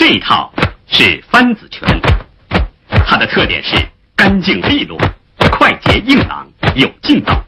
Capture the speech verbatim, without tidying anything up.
这一套是翻子拳，它的特点是干净利落、快捷硬朗、有劲道。